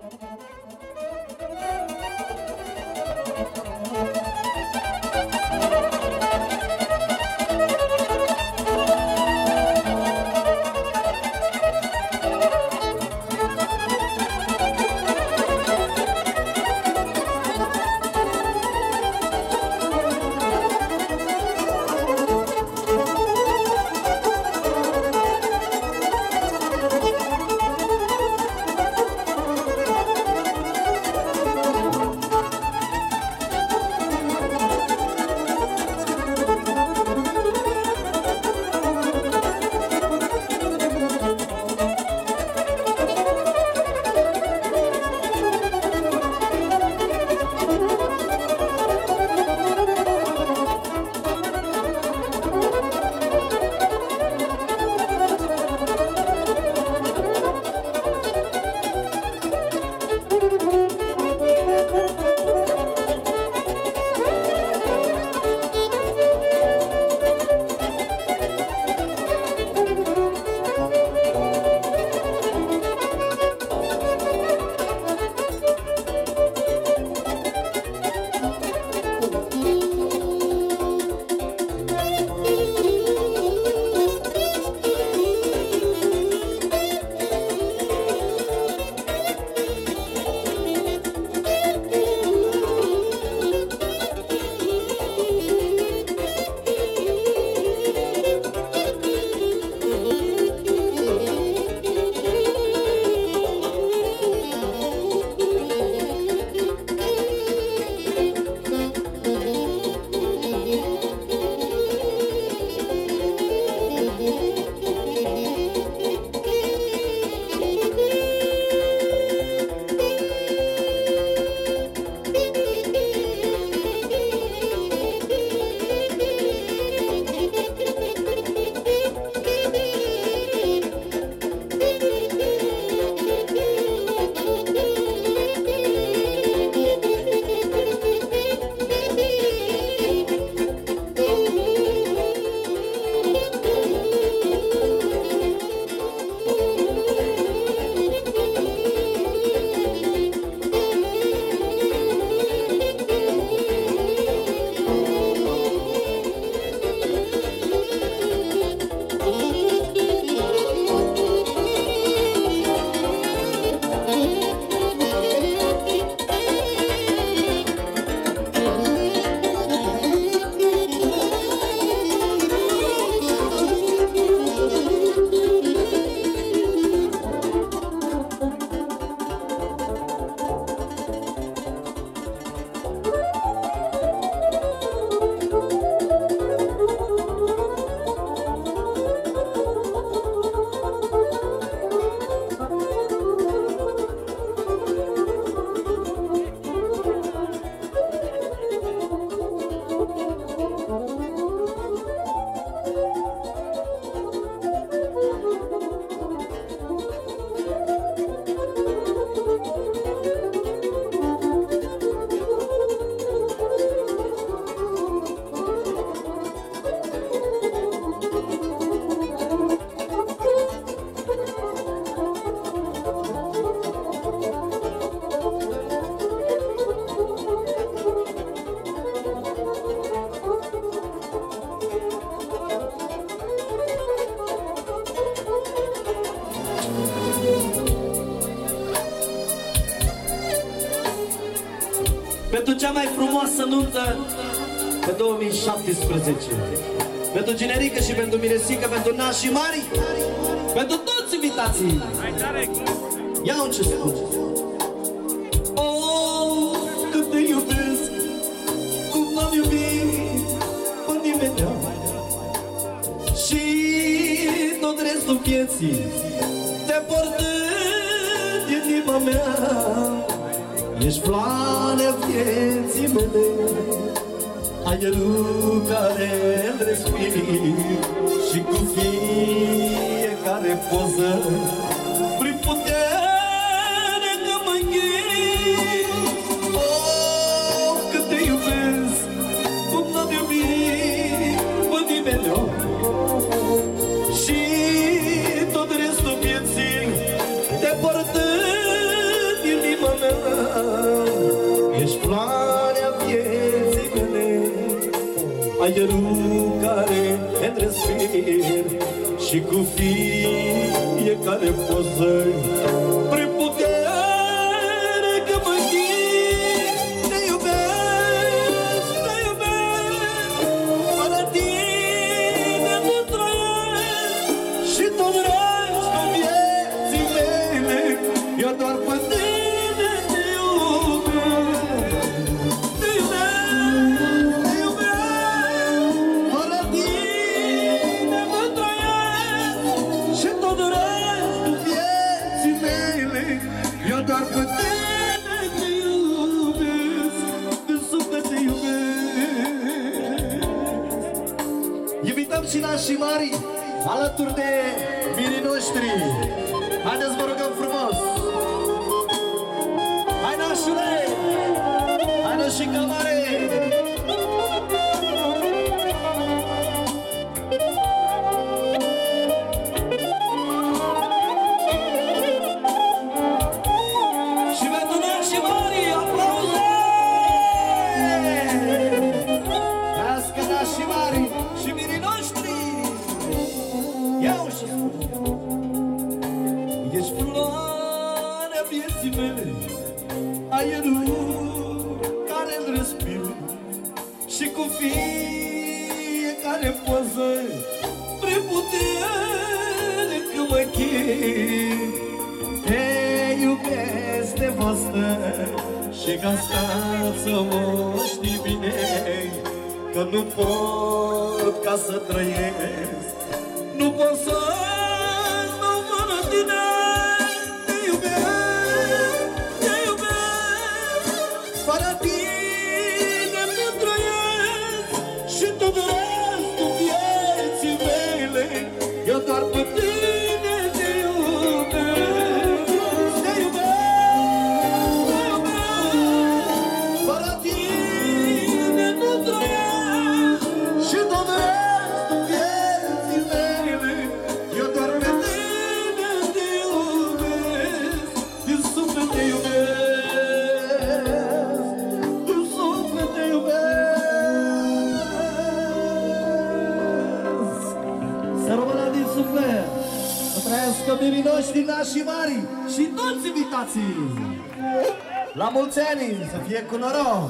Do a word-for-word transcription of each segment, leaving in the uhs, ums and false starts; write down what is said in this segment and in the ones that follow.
Pentru cea mai frumoasă nuntă pe două mii șaptesprezece. Pentru Generică și pentru Miresică, pentru nașii mari, pentru toți invitații. Ia-o ce spun. Oh, cât te iubesc, cum n-am iubit pe nimeni. Și tot restul vieții te portând din inima mea. Ești floarea vieții mele, aerul care-l respiri, și cu fiecare poză prin putere că mă înghii. Oh, cât te iubesc, cum n-am iubit pe nimeni. Și tot restul vieții te portând din inima inima mea, ești floarea vieții mele, aerul care îmi respir și cu fiecare poză prin putere că mă ghid. Te iubesc, te iubesc, fără tine nu trăiesc și tot restul vieții mele eu doar pe tine te iubesc. Te iubesc, te iubesc, fără tine nu trăiesc și tot restul vieții mele eu doar pe tine te iubesc, din suflet te iubesc. Invităm și nașii mari alături de mirii noștri. Haideți, vă rugăm frumos! Hai, nașule! Hai, nașica mare! Și pentru nașii mari, aplauze! Trească nașii mari și mirii noștri! Iau și spune! Ești floarea vieții mele, aerul care-l respir și cu fiecare poză prin putere că mă chin. Te iubesc nevastă și ca asta să mă știi bine, că nu pot ca să trăiesc, nu pot să nu fără tine. Te iubesc, te iubesc, fără tine nu trăiesc și tot restul vieții mele eu doar pe tine te iubesc. Te iubesc, te iubesc, fără tine nu trăiesc și tot restul vieții mele eu doar pe tine te iubesc. Din suflet te iubesc, din suflet te iubesc. Să rămână din suflet, să trăiască mirii noștri, nașii mari și toți invitații. La mulți ani, să fie cu noroc!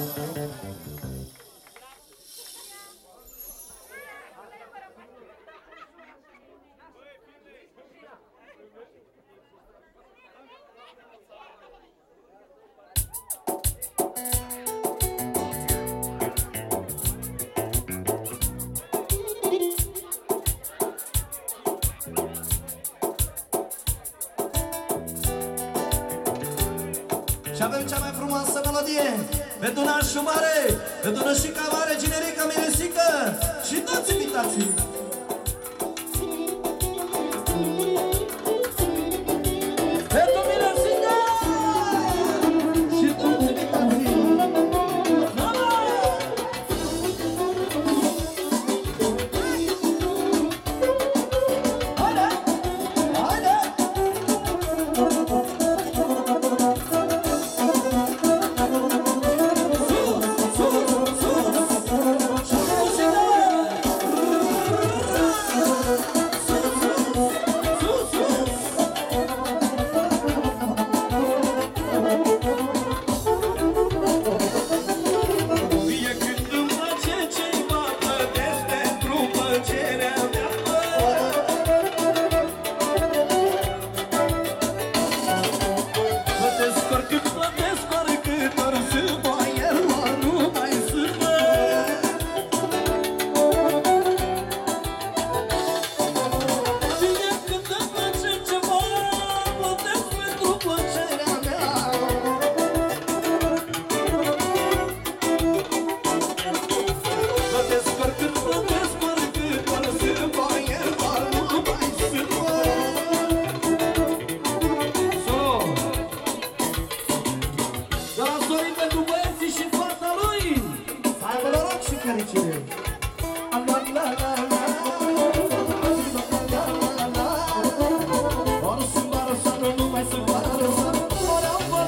Și avem cea mai frumoasă melodie pentru nașul mare, pentru nășica mare, Ginerica, Miresică și toți invitații. Pentru Miresică și toți invitații. Haide! Haide! Sus, sus, sus, și muzică!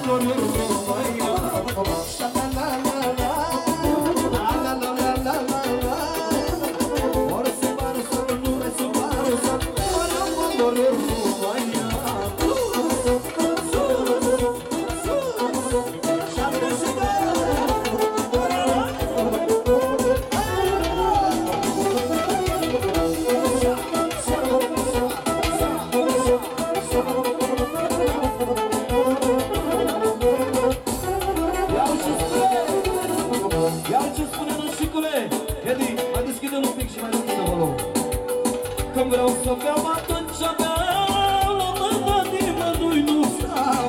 Când vreau să beau, atunci beau, la mâna nimănui nu stau.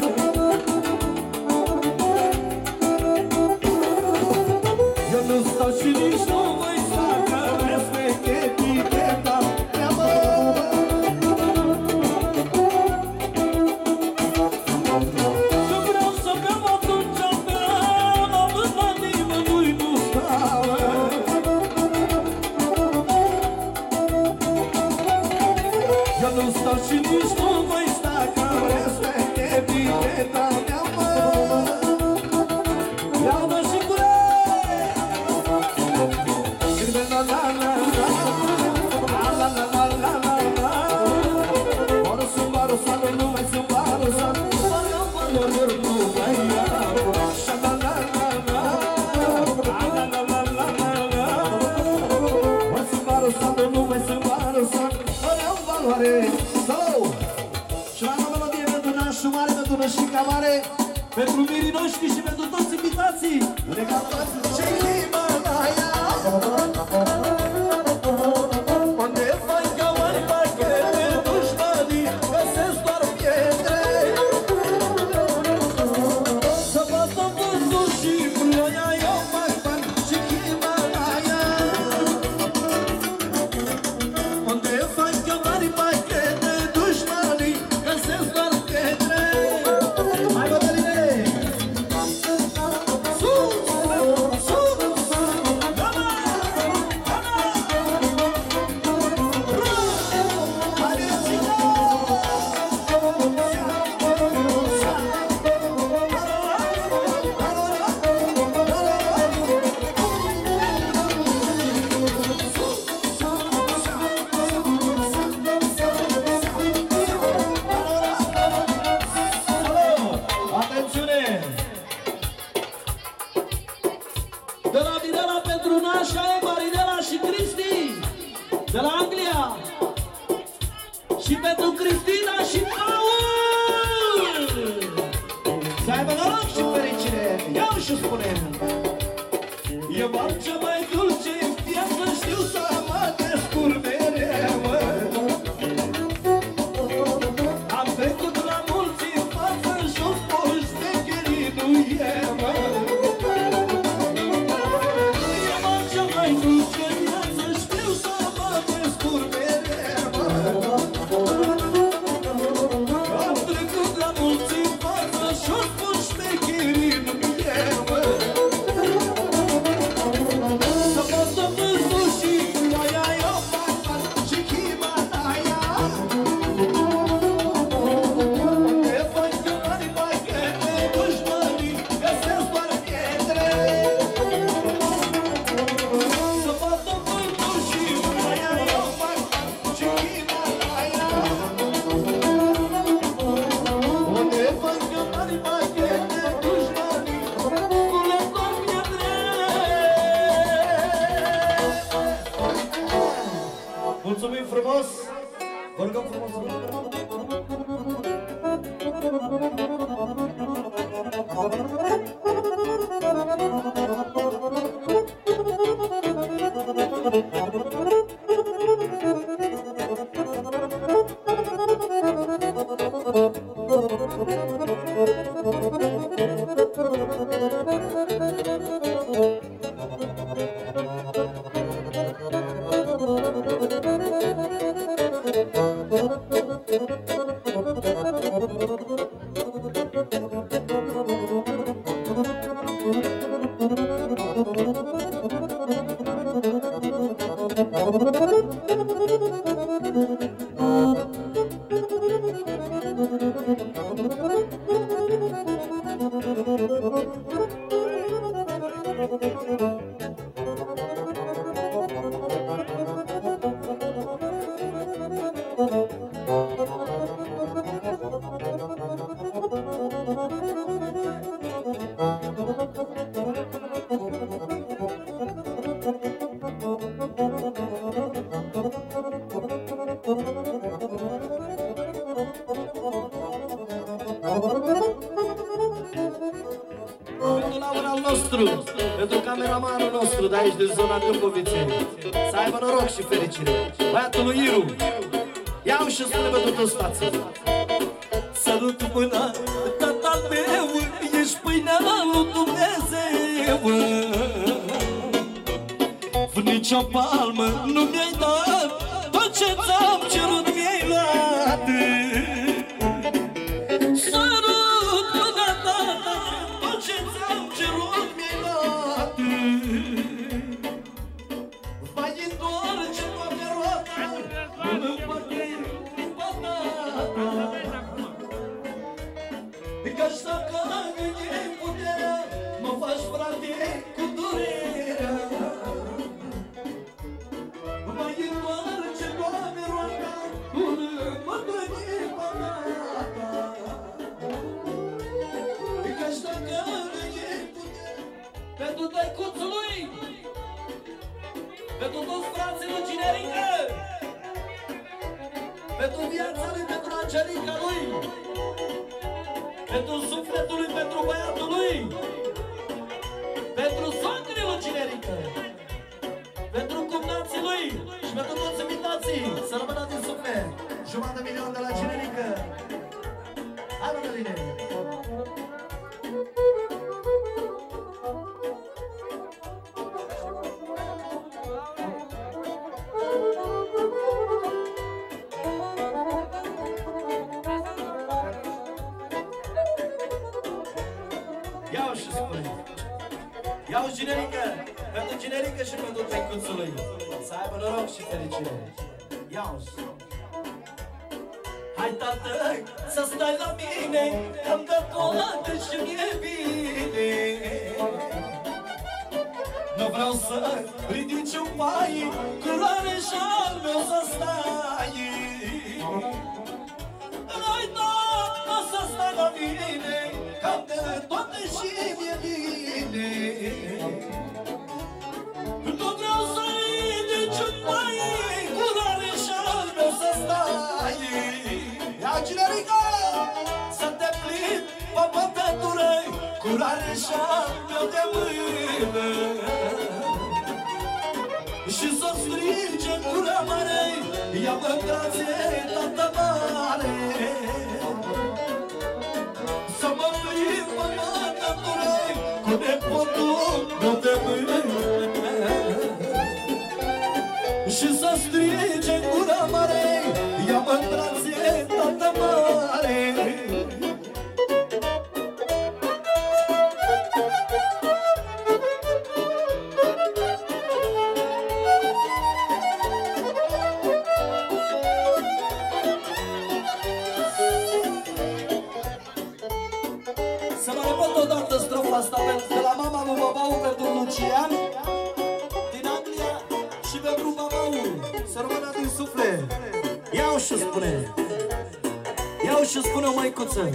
Eu nu stau și nici nu voi sta, că respect eticheta mea, mă. Când vreau să beau, atunci beau, la mâna nimănui nu stau. Eu nu stau și nici nu voi sta, că respect eticheta mea, mă. Iau-mă și gure! Câte la la la la, la la la la la la. Ori sunt barosat, nu mai sunt barosat, ori valori nu mai iau. Așa la la la la, la la la la la la. Ori sunt barosat, nu mai sunt barosat, valoare. Sau și la o melodie pentru nașul mare, pentru nășica mare, pentru mirii noștri și pentru toți invitații. Ce-i Himalaya, unde fac ca mari pachete, dușmanii găsesc doar pietre. Să bată vântul și ploaia, eu fac bani și Himalaya, unde fac ca mari pachete, dușmanii găsesc doar pietre. Hai, bătăline! Sus! Sus! Gama! Gama! Hai, ține! Atențiune! De la Mirela pentru Nașa, e Marinela și Cristi de la Anglia. Și pentru Cristina și Paul. Să aibă noroc și fericire. Iau și spune: eu am cea mai dulce în viață, știu să mă descurc mereu. Am trecut la mulți în față și-o fost de cherii, nu e, mă. Eu am cea mai dulce în viață, știu să mă descurc mereu. Am trecut la mulți în față și-o fost de cherii, nu e, mă. Să poți vântul și ploaia, eu fac bani și Himalaya. Unde fac că mari pachete, dușmanii găsesc doar pietre. Să bată vântul și ploaia, eu fac bani și Himalaya. Unde fac că mari pachete, dușmanii găsesc doar pietre. Mulțumim frumos! Vă rugăm frumos! al nostru, pentru cameramanul nostru de aici, din zona Dâmboviței. Să aibă noroc și fericire. Băiatul lui Iru. Iau și spune pentru toți față. Sărut mâna, tatăl meu, ești pâinea lui Dumnezeu. Nici o palmă nu mi-ai dat, tot ce ți-am cerut mi-ai luat. Sărut mâna ta, tot ce ți-am cerut mi-ai luat. Vai întoarce toate roata, nu-mi împărte patata. Că-și dacă e puterea, mă faci frate cu durerea. Mai întoarce toate roata, nu-mi împărte patata. Că-și dacă e puterea, pentru tăicuțul lui, pentru toți frații lui Ginerică, pentru viața lui, pentru Angelica lui, pentru sufletul lui, pentru băiatul lui, pentru socrii lui Ginerică, pentru cumnații lui și pentru toți invitații. Să rămână din suflet jumătate de milion de la Ginerică. Hai, Mădăline! Iau și spune. Iau Ginerică, pentru Ginerică și pentru tăicuțul lui. Să aibă noroc și fericire. Iau și. Hai, tată, să stai la mine, că-mi dă toate și mi-e bine. Nu vreau să ridici un pai, culoare și al meu să stai. Hai, tată, să stai la mine, că-mi dă toate și mi-e bine. Nu vreau să ridici un pai, culoare și al meu să stai. Ia, Ginerică, să te plimbi pe pătătură, culoare și al meu de mână. Și să strige în gura mare, ia-mă în brațe, tată mare. Să mă plimb pe pătătură, cu nepotul meu de mână. Și să strige în gura mare, ia-mă în brațe, tată mare. Să mă repet odată strofa asta de la mama lui Babau pentru Lucian din Anglia și pentru Babau. Să rămână din suflet. Iau și spune. Iau și spune o măicuță.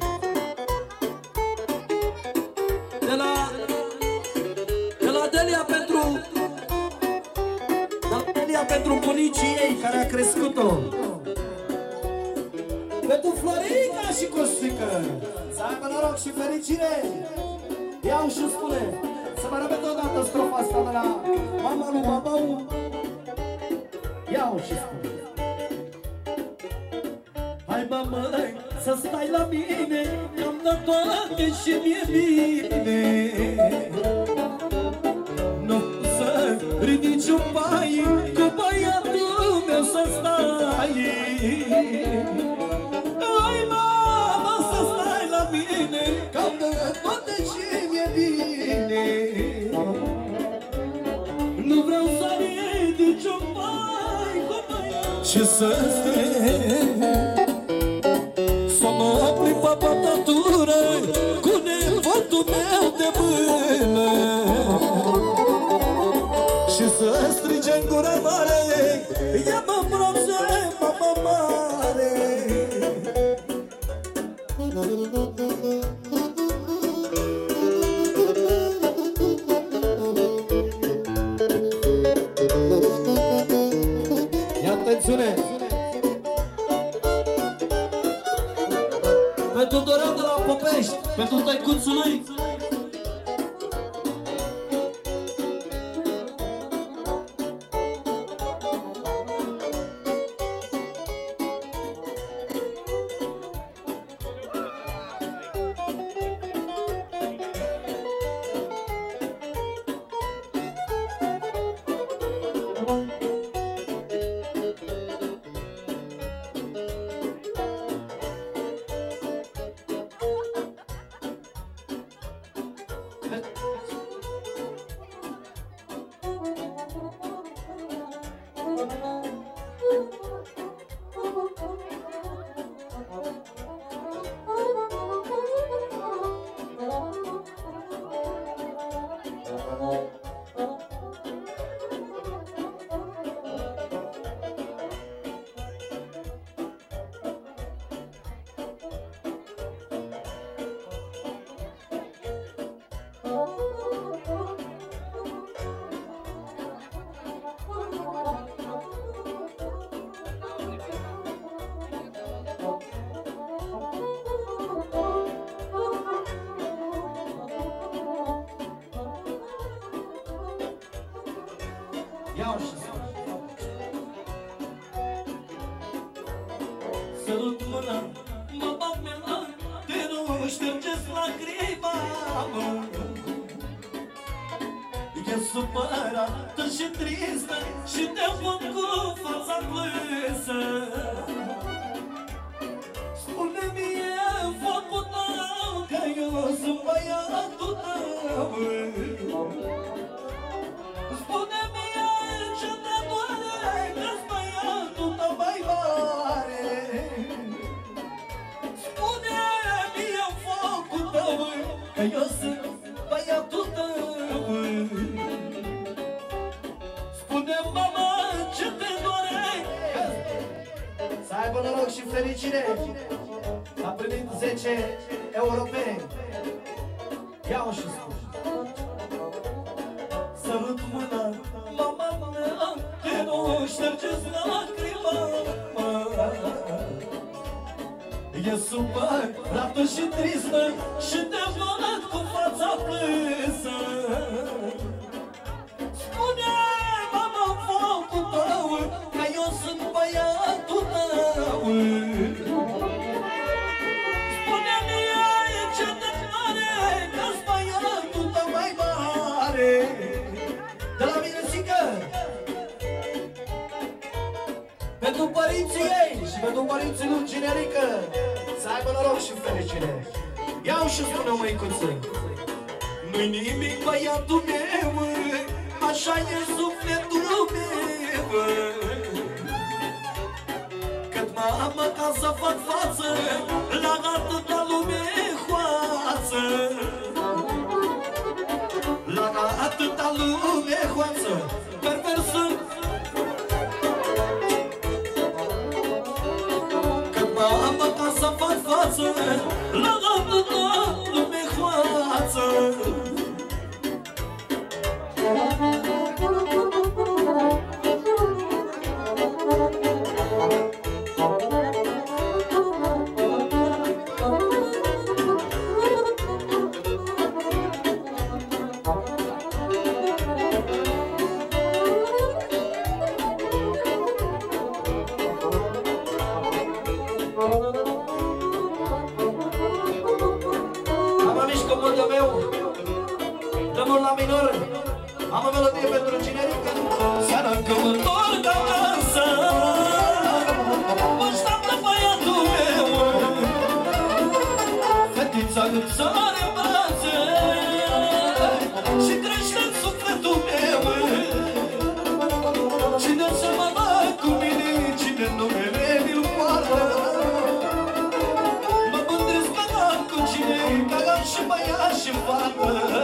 De la De la Delia pentru De la Delia pentru bunicii ei care a crescut-o. Pentru Florica și Costică. Să aibă noroc și fericire. Iau și spune. Să mă repet odată strofa asta de la mama lui Babau. Iau și spune. Hai, mamă, să stai la mine, că-mi dă toate și mi-e bine. Nu să ridici un pai, cu băiatul meu să stai. Hai, mama, să stai la mine, că-mi dă toate și mi-e bine. Nu vreau să ridici un pai, cu băiatul și să stai. Să mă plimb pe pătătură, cu nepotul meu de mână. Și să strige în gură mare, ia-mă în brațe, mama mare. Ia atențiune! Pentru Dorea de la Popești, pentru tăicuțul lui, Iau și sărut mâna, mă bag mâna, te nu ștergeți lacrima, mă. E supărată și tristă și te văd cu fața plânsă. Spune-mi-e focul tău că eu sunt băiatul tău. Spune-mi-e ce te doare că-s băiatul tău mai mare. Spune-mi-e focul tău că eu sunt băiatul tău. Spune-mi, mama, ce te doare. Să aibă noroc și fericire. A primit zece europeni. Ia-o și spune. Sărut mâna, mama mea, te nu ștergeți lacrima, mă. E supărată și tristă și te văd cu fața plânsă. Spune, mama, focul tău, că eu sunt băiatul tău. Spune-mi ce te doare, că-s băiatul tău mai mare. De la Miresică, pentru părinții ei și pentru părinții lui Generică, să aibă noroc și fericire. Iau și spune, măicuță, nu-i nimic, băiatul meu, așa e sufletul meu. Cât mă am ca să fac față la atâta lume hoață, la atâta lume hoață, perversă. Cât mă am ca să fac față la atâta lume hoață. La minor, am o melodie pentru Generică. Seara că mă întorc acasă, mă așteaptă băiatul meu. Fetița îmi sare în brațe și crește în sufletul meu. Cine se mănă cu mine, cine numele mi-l poartă. Mă mândresc că am cu cine, că am și băiat și fată.